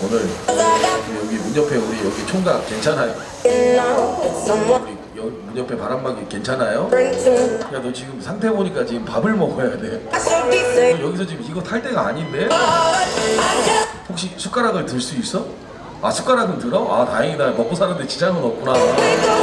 오늘 여기 문 옆에 우리 여기 총각 괜찮아요? 우리 여기 문 옆에 바람막이 괜찮아요? 야 너 지금 상태 보니까 지금 밥을 먹어야 돼. 너 여기서 지금 이거 탈 때가 아닌데? 혹시 숟가락을 들 수 있어? 아 숟가락은 들어? 아 다행이다. 먹고 사는데 지장은 없구나. 야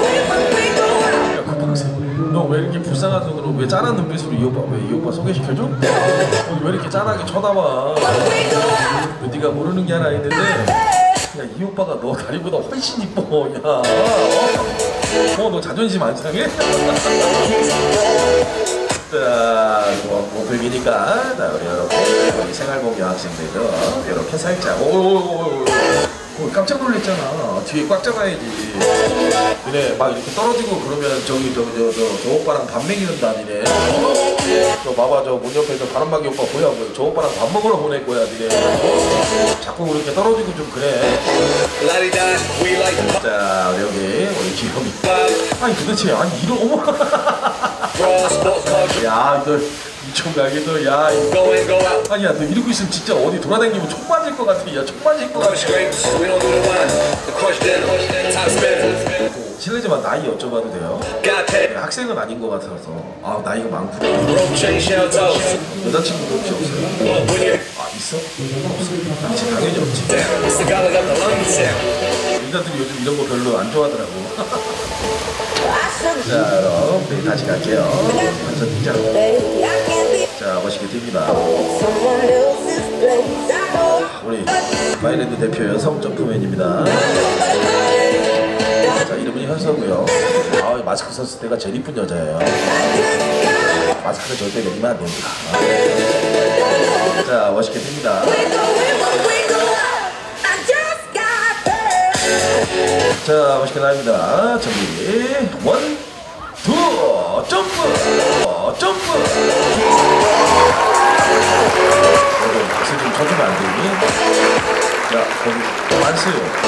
급방세 너 왜 이렇게 불쌍한 눈으로 왜 짠한 눈빛으로 이 오빠 왜 이 오빠 소개시켜줘? 왜 이렇게 짠하게 쳐다봐? 네가 모르는 게 하나 있는데 야 이 오빠가 너 다리보다 훨씬 이뻐. 야 너 자존심 안 상해? 자, 목표기니까 자 우리 이렇게 우리 생활복 여학생들도 이렇게 살짝 오 깜짝 놀랐잖아. 뒤에 꽉 잡아야지. 그래 막 이렇게 떨어지고 그러면 저 오빠랑 밥 먹이는다 니네. 저 봐봐 저 문 옆에 저 바람막이 오빠 보여. 저 오빠랑 밥 먹으러 보낼 거야 니네. 자꾸 그렇게 떨어지고 좀 그래. 자 우리 여기 우리 귀염이. 아니 도대체 아니 이런 어머. 야 너 이 총각이 너 야 아니야 너 이러고 있으면 진짜 어디 돌아다니면 총 맞을 것 같아. 야 총 맞을 것 같아. 실례지만 나이 여쭤봐도 돼요? 네, 학생은 아닌 것 같아서. 아 나이가 많구나. 여자친구도 혹시 없어요? 아 있어? 없어? 있지 당연히 없지. 여자들이 요즘 이런 거 별로 안 좋아하더라고. 자 그럼 우리 다시 갈게요. 완전 등장. 자 멋있게 뜁니다. 우리 마이랜드 대표 여성 점프맨입니다. 자 이름은 현서고요. 아 마스크 썼을 때가 제일 이쁜 여자예요. 마스크를 절대 내리면 안 됩니다. 자 멋있게 뜁니다. 자 멋있게 나갑니다. 준비 원, 투 점프 점프. 박수 좀 쳐주면 안 되니? 자 거기 반스.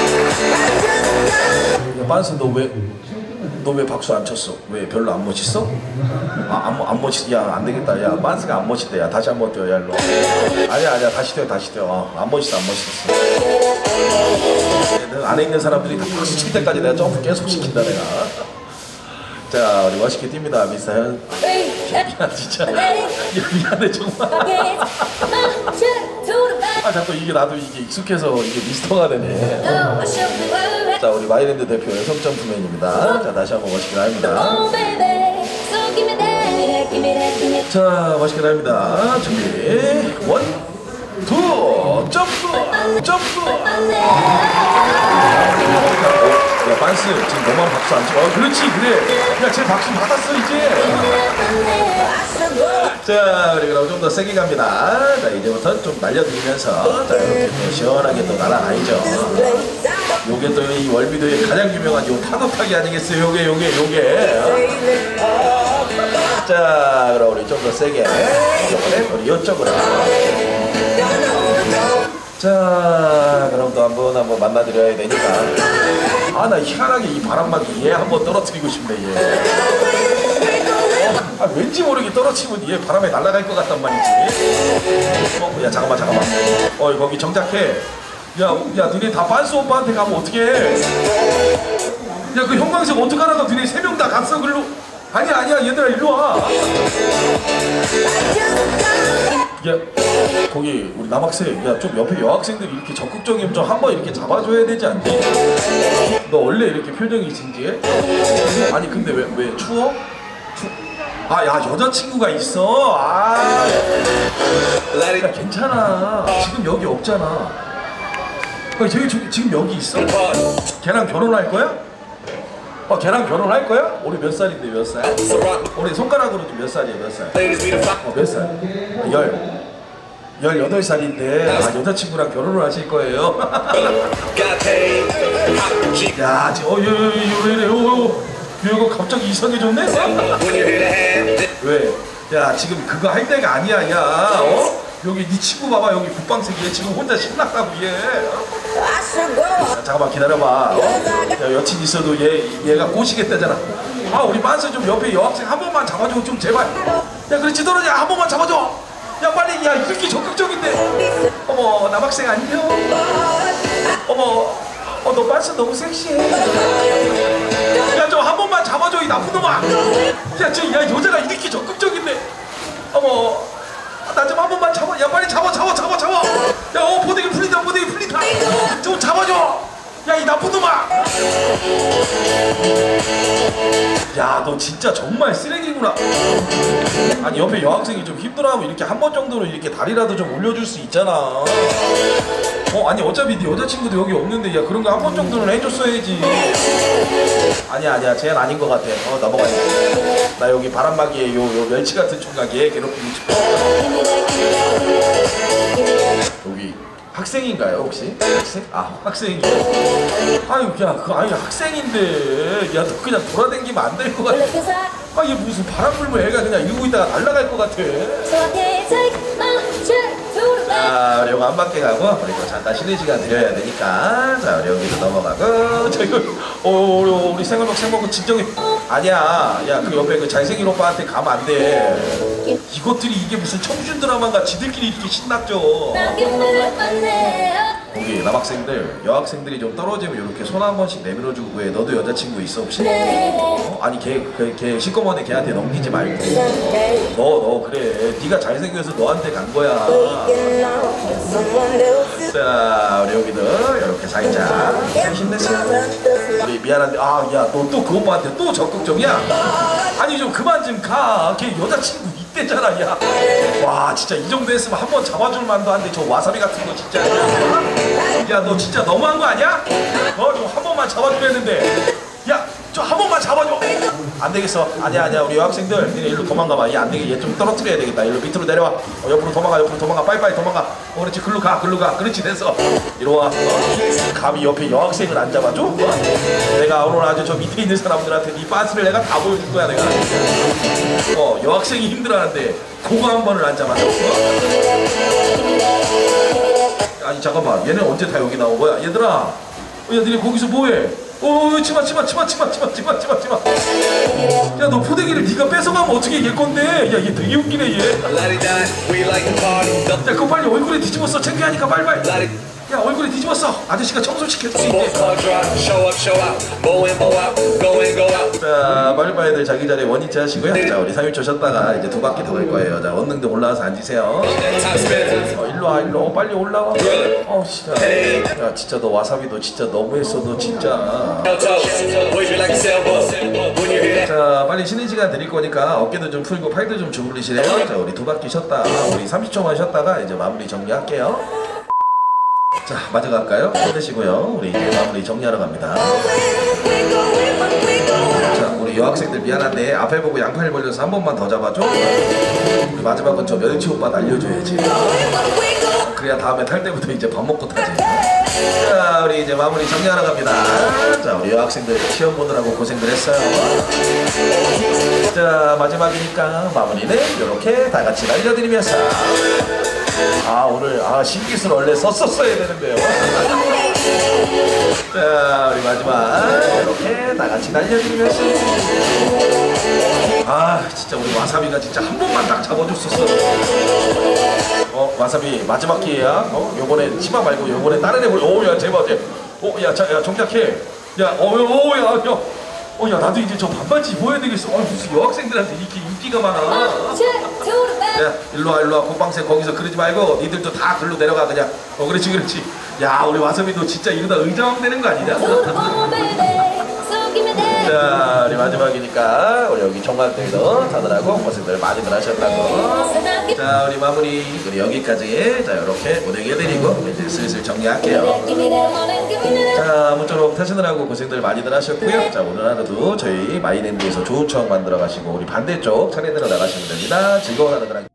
반스 너 왜 박수 안 쳤어? 왜 별로 안 멋있어? 아 안 멋있. 야 안 되겠다. 야 반스가 안 멋있대. 야 다시 한번 뛰어. 야 일로. 아니야 다시 뛰어. 안 멋있어. 안에 있는 사람들이 다 박수 칠 때까지 내가 점프 계속 시킨다 내가. 자 우리 멋있게 뜁니다 미스터 현. 야 진짜 미안해 정말. 아 자꾸 이게 나도 이게 익숙해서 이게 미스터가 되네. 자 우리 마이랜드 대표 여성 점프맨입니다. 자 다시 한번 멋있게 나갑니다. 자 멋있게 나갑니다. 준비 원, 투 점프. 야 반스 지금 너만 박수 안 쳐. 그렇지 그래. 야 쟤 박수 받았어 이제. 자 우리 그럼 좀 더 세게 갑니다. 자 이제부터 좀 날려드리면서 자 이렇게 또 시원하게 또 날아다니죠. 요게 또 이 월미도의 가장 유명한 요 파도타기 아니겠어요? 요게. 자 그럼 우리 좀 더 세게 이번에 우리 이쪽으로. 자 그럼 또 한번 만나드려야 되니까. 아 나 희한하게 이 바람막이 얘 한번 떨어뜨리고 싶네 얘. 아 왠지 모르게 떨어뜨리면 얘 바람에 날아갈 것 같단 말이지. 야 잠깐만. 거기 정착해. 야 니네 다 반스 오빠한테 가면 어떡해. 야 그 형광색 어떡하라고. 니네 3명 다 갔어 글로. 아니야 얘들아 일로 와. 야 거기 우리 남학생 야 좀 옆에 여학생들이 이렇게 적극적이면 좀 한번 이렇게 잡아줘야 되지 않니? 너 원래 이렇게 표정이 진지해? 아니 근데 왜 추워? 아 야 여자친구가 있어. 야 괜찮아. 지금 여기 없잖아. 저기 지금 여기 있어? 걔랑 결혼할 거야? 걔랑 결혼할 거야? 우리 몇 살인데 몇 살? 우리 손가락으로 좀 몇 살이야 몇 살? 몇 살? 18살인데 여자친구랑 결혼을 하실 거예요? 야 이래 이거 갑자기 이상해졌네? 왜? 야 지금 그거 할 때가 아니야 야. 여기 네 친구 봐봐 여기 국방색이에 지금 혼자 신났다고 얘. 잠깐만 기다려봐. 야 여친 있어도 얘가 꼬시겠다잖아. 아 우리 만수 좀 옆에 여학생 한 번만 잡아줘 좀 제발. 야 그렇지 떨어져 한 번만 잡아줘. 야 빨리 야 이렇게 적극적인데. 어머 남학생 안녕. 어머, 너 반스 너무 섹시해. 야, 저 한 번만 잡아줘, 이 나쁜 놈아. 야, 여자가 이렇게 적극적인데. 어머, 나 좀 한 번만 잡아. 야, 빨리 잡아. 야, 보내기 풀린다. 좀 잡아줘. 야, 이 나쁜 놈아. 야, 너 진짜 정말 쓰레기구나. 아니, 옆에 여학생이 좀 힘들어하면 이렇게 한 번 정도는 이렇게 다리라도 좀 올려줄 수 있잖아. 아니, 어차피 네 여자친구도 여기 없는데, 야, 그런 거 한 번 정도는 해줬어야지. 아니야, 쟤는 아닌 것 같아. 넘어가야 돼. 나 여기 바람막이에 요 멸치 같은 총각 얘 괴롭히고 싶어. 여기 학생인가요, 혹시? 학생? 학생이요? 아니, 학생인데. 야, 너 그냥 돌아다니면 안 될 것 같아. 얘 무슨 바람 불면 애가 그냥 이러고 있다가 날아갈 것 같아. 자, 우리 요거 한 바퀴 가고, 그리고 잠깐 쉬는 시간 드려야 되니까. 자, 우리 여기도 넘어가고. 자, 이거, 우리 생먹고 진정해. 아니야. 야, 그 옆에 그 잘생긴 오빠한테 가면 안 돼. 이것들이 이게 무슨 청춘 드라마인가 지들끼리 이렇게 신났죠. 여기 남학생들, 여학생들이 좀 떨어지면 이렇게 손 한 번씩 내밀어주고. 왜 너도 여자친구 있어 혹시? 아니 걔 시꺼먼에 걔한테 넘기지 말고. 너 그래. 네가 잘생겨서 너한테 간 거야. 자, 우리 여기도 이렇게 살짝 힘내세요. 우리 미안한데 야, 너 또 그 오빠한테 또 적극적이야? 아니 좀 그만 좀 가. 걔 여자친구 있대잖아. 야, 와 진짜 이 정도 했으면 한 번 잡아줄 만도 한데 저 와사비 같은 거 진짜. 야, 너 진짜 너무한 거 아니야? 좀 한 번만 잡아주랬는데. 야, 저 한 번만 잡아줘. 안 되겠어. 아니야. 우리 여학생들, 니네 일로 도망가봐. 얘 안 되게 얘 좀 떨어뜨려야 되겠다. 일로 밑으로 내려와. 옆으로 도망가. 빨리빨리 도망가. 그렇지. 글로 가. 그렇지. 됐어. 이리 와. 감히 옆에 여학생을 안 잡아줘? 내가 오늘 아주 저 밑에 있는 사람들한테 네 빤스를 내가 다 보여줄 거야, 내가. 여학생이 힘들어하는데 그거 한 번을 안 잡아줘. 아니 잠깐만, 얘네 언제 다 여기 나온 거야? 얘들아, 야 니네 거기서 뭐해? 치마. 야, 너 포대기를 네가 뺏어가면 어떻게 얘 건데? 야, 얘 되게 웃기네 얘. 야, 그거 빨리 얼굴에 뒤집었어. 창피하니까 빨리. 야, 얼굴에 뒤집었어. 아저씨가 청소시켜줄 수 있게. 자, 빨리빨리들 자기 자리에 원위치 하시고요. 자, 우리 3일초 쉬었다가 이제 2바퀴 더 갈 거예요. 자, 원능들 올라와서 앉으세요. 일로 와. 빨리 올라와. 진짜. 야, 진짜 너 와사비 너 진짜 너무했어. 너 진짜. 자, 빨리 쉬는 시간 드릴 거니까 어깨도 좀 풀고 팔도 좀 주물리시래요. 자, 우리 2바퀴 쉬었다. 우리 30초만 쉬었다가 이제 마무리 정리할게요. 자, 마저 갈까요? 힘내시고요. 우리 이제 마무리 정리하러 갑니다. 자, 우리 여학생들 미안한데 앞에 보고 양팔 벌려서 한 번만 더 잡아줘. 우리 마지막은 저 멸치 오빠 날려줘야지. 그래야 다음에 탈 때부터 이제 밥 먹고 타지. 자, 우리 이제 마무리 정리하러 갑니다. 자, 우리 여학생들 시험 보느라고 고생들 했어요. 자, 마지막이니까 마무리는 이렇게 다 같이 날려드리면서. 오늘 신기술 원래 썼었어야 되는데요. 자, 우리 마지막 이렇게 다 같이 날려드리면서. 진짜 우리 와사비가 진짜 한 번만 딱 잡아줬었어. 와사비 마지막 기회야. 요번에 치마 말고 요번에 다른 애 보려. 야, 제발. 야, 정작해. 야, 나도 이제 저 반바지 입어야 되겠어. 무슨 여학생들한테 이렇게 인기가 많아. 야, 일로와. 국방생 거기서 그러지 말고 니들도 다 글로 내려가 그냥. 그렇지. 야, 우리 와사비도 진짜 이러다 의장왕 되는 거 아니냐? 자, 우리 마지막이니까 우리 여기 총각들도 다들하고 고생들 많이들 하셨다고. 자, 우리 마무리 우리 여기까지. 자, 이렇게 보내드리고 이제 슬슬 정리할게요. 자, 아무쪼록 타시느라고 고생들 많이들 하셨고요. 자, 오늘 하루도 저희 마이랜드에서 좋은 추억 만들어 가시고 우리 반대쪽 차례대로 나가시면 됩니다. 즐거운 하루들